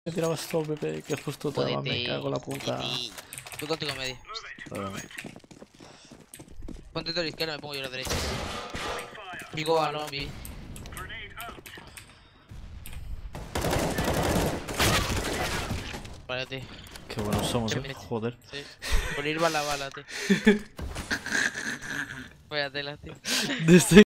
Me tirabas todo, Pepe, que justo te daba, me cago en la puta. Voy contigo en medio. Ponte tú a la izquierda, me pongo yo a la derecha. Digo a lobby. Vale, tío. Qué buenos somos, joder. Sí. Por ir bala, tío. Vaya tela, tío. Desde